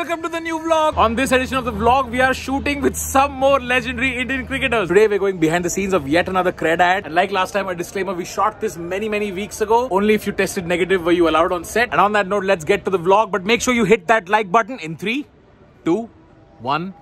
welcome to the new vlog. On this edition of the vlog, we are shooting with some more legendary Indian cricketers. Today we're going behind the scenes of yet another cred ad. And like last time, a disclaimer, we shot this many weeks ago. Only if you tested negative were you allowed on set. And on that note, let's get to the vlog. But make sure you hit that like button in 3, 2, 1.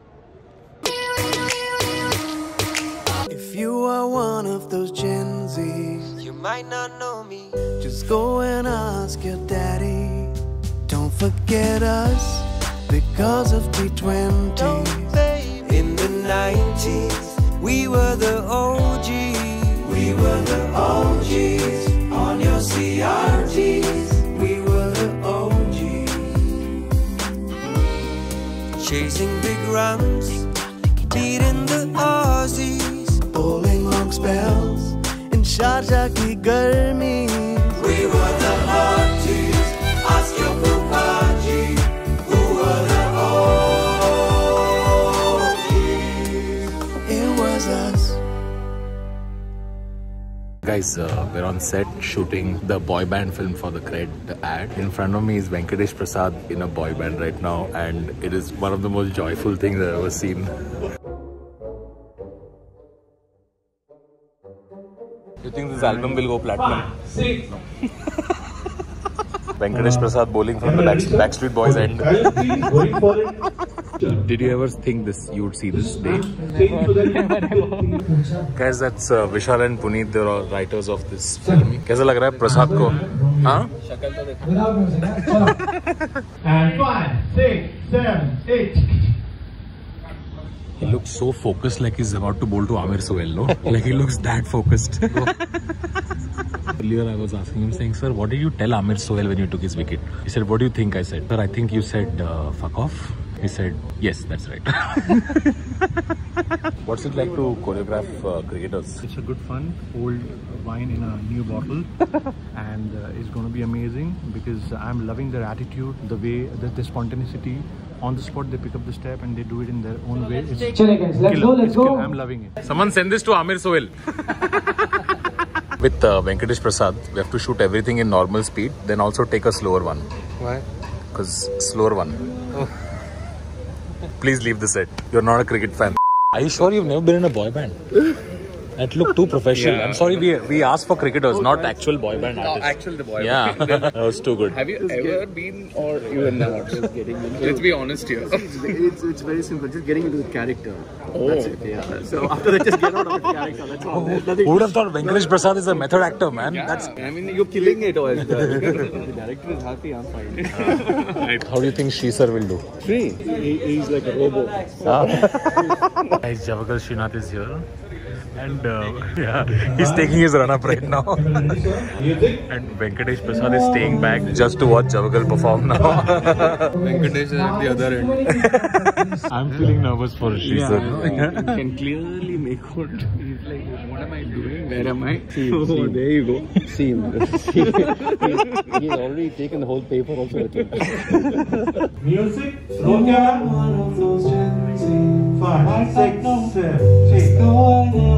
If you are one of those Gen Zs, you might not know me. Just go and ask your daddy. Don't forget us because of T20s. In the 90s, we were the OGs. We were the OGs on your CRTs. We were the OGs. Chasing big runs, beating the Aussies, bowling long spells in Sharjah ki garmi. We were the Hotties. Ask your Pupaji, who were the OGs. It was us. Guys, we're on set shooting the boy band film for the cred ad. In front of me is Venkatesh Prasad in a boy band right now, and it is one of the most joyful things I've ever seen. You think this album will go platinum? 5, 6. Venkatesh Prasad bowling from the Backstreet Boys end. Did you ever think this you would see this day? Guys, that's Vishal and Puneet. They're all writers of this film. कैसा लग रहा है प्रसाद को? हाँ? And 5, 6, 7, 8. He looks so focused, like he's about to bowl to Amir Sohail, no? Like he looks that focused. Earlier I was asking him, saying, sir, what did you tell Amir Sohail when you took his wicket? He said, what do you think I said? Sir, I think you said, fuck off. He said, yes, that's right. What's it like to choreograph cricketers? It's a good fun, old wine in a new bottle. And it's going to be amazing because I'm loving their attitude, the way, the spontaneity. On the spot, they pick up the step and they do it in their own way. It's let's go. I'm loving it. Someone send this to Amir Sohail. With Venkatesh Prasad, we have to shoot everything in normal speed, then also take a slower one. Why? Because slower one. Oh. Please leave the set. You're not a cricket fan. Are you sure you've never been in a boy band? That looked too professional. Yeah. I'm sorry, we asked for cricketers, not actual boy band artists. No, actual boy band. Yeah, that was too good. Have you ever been or even not? Just getting into Let's be honest here. It's very simple. Just getting into the character. Oh. That's it. Yeah. So after that, just get out of the character. That's all. Who would have thought Venkatesh Prasad is a method actor, man? Yeah. That's. I mean, you're killing it. Or the director is happy. I'm fine. How do you think Shri sir will do? Shri, he's like a robot. Guys, Javagal Srinath is here. And yeah, he's taking his run up right now. And Venkatesh Prasad is staying back just to watch Javagal perform now. Venkatesh is at the other end. I'm feeling nervous for Shri sir. You can clearly make out. He's like, what am I doing? Where am I? See, there you go. See him. He's already taken the whole paper also. Music, roll camera. 5, 6, 7, 8.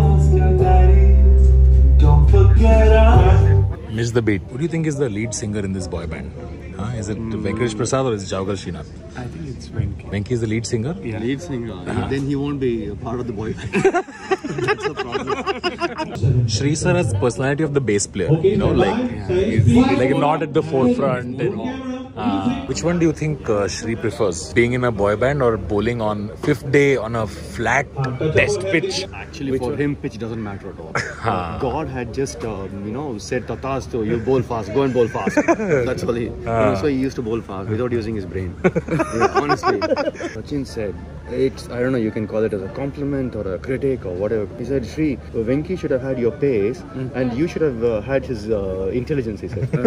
Don't forget us. Miss the beat. Who do you think is the lead singer in this boy band? Is it Venkatesh Prasad or is it Javagal Srinath? I think it's Venki. Venki is the lead singer? Yeah. Lead singer. Then he won't be a part of the boy band. That's the problem. Shri sir has the personality of the bass player. You know, like he's like not at the forefront. Which one do you think Shri prefers? Being in a boy band or bowling on 5th day on a flat test pitch? Actually, for him, pitch doesn't matter at all. God had just, said, Tatastu, you bowl fast, go and bowl fast. That's all he. So he used to bowl fast without using his brain. Yeah, honestly, Sachin said, I don't know, you can call it as a compliment or a critic or whatever. He said, Shri, Venki should have had your pace and you should have had his intelligence, he said.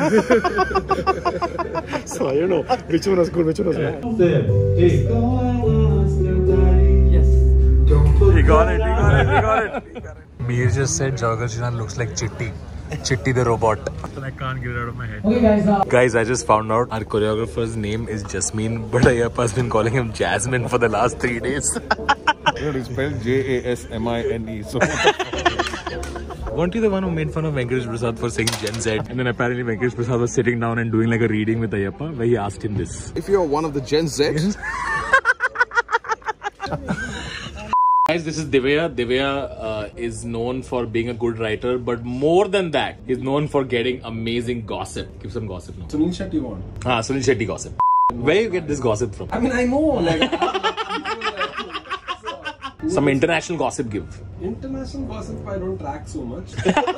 So I don't know which one was good, which one was bad. Yes. He got it. Mir just said Javagal Srinath looks like Chitti. Chitti the robot. I can't get it out of my head. Okay, guys, I just found out our choreographer's name is Jasmine, but Ayappa has been calling him Jasmine for the last 3 days. It's spelled Jasmine. So Weren't you the one who made fun of Venkatesh Prasad for saying Gen Z? And then apparently Venkatesh Prasad was sitting down and doing like a reading with Ayyappa where he asked him this. If you're one of the Gen Z. Guys, this is Divya. Divya is known for being a good writer, but more than that, he's known for getting amazing gossip. Give some gossip now. Sunil Shetty won. Sunil Shetty gossip. Where you get this gossip from? I mean, I know, like... Some international gossip give. International gossip, I don't track so much.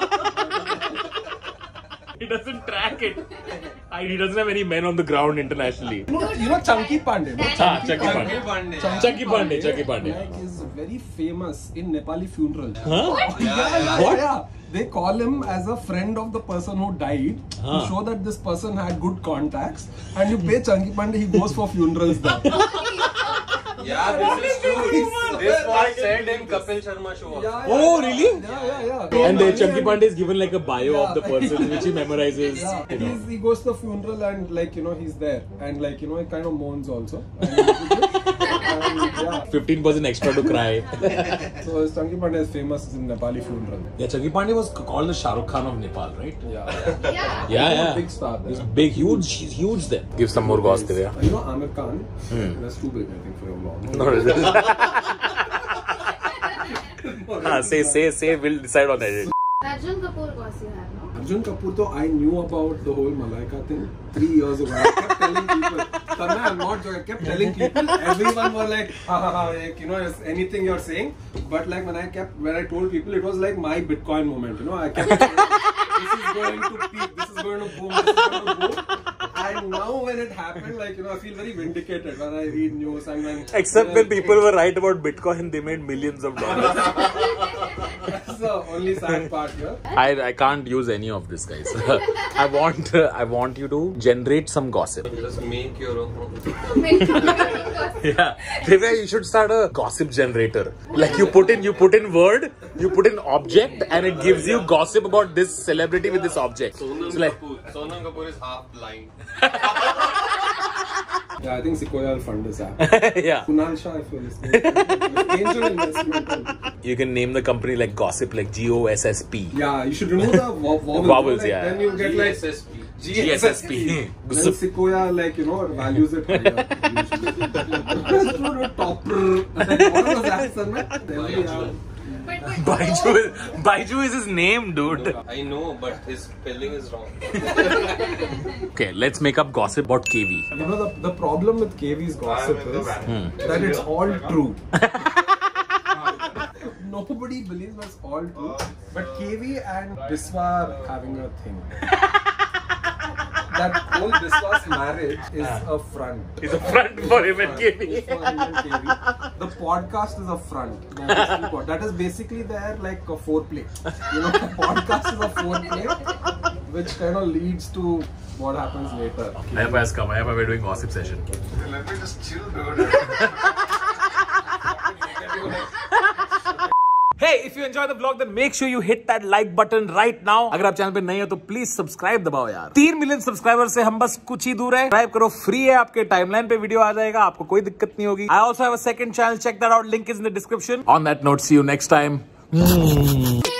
He doesn't track it. He doesn't have any men on the ground internationally. You know Chunky Pandey, no? Chunky Pandey. Like, is very famous in Nepali funerals. Huh? Yeah. They call him as a friend of the person who died to show that this person had good contacts. And you pay Chunky Pandey, he goes for funerals there. Yeah, this is true. This was said in Kapil Sharma show. Oh, really? Yeah. And the Chunky Pandey is given like a bio of the person which he memorizes. Yeah. You know. He goes to the funeral and like, you know, he's there. And like, you know, he kind of moans also. And 15% extra to cry. So Chunky Pandey is famous in Nepali funeral. Yeah, Chunky Pandey was called the Shah Rukh Khan of Nepal, right? Yeah. Big star there. He's big, huge. He's huge there. Give some more gossip there. You know Amir Khan? That's too big, I think, for your vlog. Say, we'll decide on that. Arjun Kapoor gossip you have, no? Arjun Kapoor, though, I knew about the whole Malaika thing 3 years ago. I kept telling people, Tanmay, I'm not joking, I kept telling people, everyone was like, like, you know, anything you're saying. But like when I told people, it was like my Bitcoin moment, you know, I kept saying, this is going to peak, this is going to boom, this is going to boom. And now when it happened, like, you know, I feel very vindicated when I read news and when... Except when people were right about Bitcoin, they made millions of dollars. That's the only sad part here. I can't use any of this, guys. I want you to generate some gossip. Just make your own. Yeah, Divya, you should start a gossip generator. Like you put in word, you put in object, and it gives you gossip about this celebrity with this object. Sonam Kapoor is half blind. Yeah, I think Sequoia will fund this app. Yeah. Kunal Shah, if you're listening. Angel investment. You can name the company like Gossip, like GOSSP. Yeah, you should remove the vowels. Vowels, like, yeah. Then you get like GSSP. Then Sequoia, like, you know, values it higher. Topper. Like, all of those apps are met. Baiju is his name, dude. I know, but his spelling is wrong. Okay, let's make up gossip about KV. You know, the problem with KV's gossip is that it's all true. Nobody believes that's all true. But KV and Biswa are having a thing. That whole Biswa's marriage is a front. It's a front for him and KV. The podcast is a front. That is basically their like a foreplay. You know, the podcast is a foreplay, which kind of leads to what happens later. Ayyappa has come. Ayyappa, we're doing gossip session. Let me just chill, dude. Hey, if you enjoy the vlog, then make sure you hit that like button right now. अगर आप channel पे नए हो तो please subscribe दबाओ यार. 3 million subscriber से हम बस कुछ ही दूर है. सब्सक्राइब करो, फ्री है, आपके टाइमलाइन पे वीडियो आ जाएगा, आपको कोई दिक्कत नहीं होगी. I also have a second channel, check that out, link is in the description. On that note, see you next time.